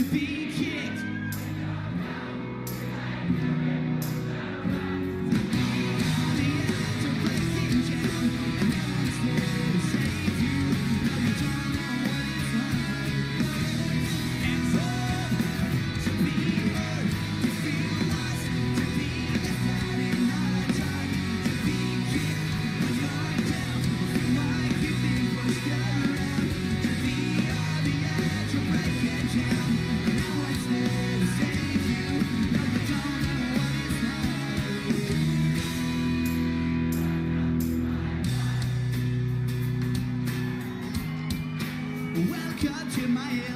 be kicked. The odds are breaking down, and no one's there to save you. No, you don't know what it's like. And so, to be hurt, to feel lost, to be left out in the dark, to be kicked when you're down, to feel like you've been pushed around, to be on the edge of breaking down, and no one's there to save you. No, you don't know what it's like. Welcome to my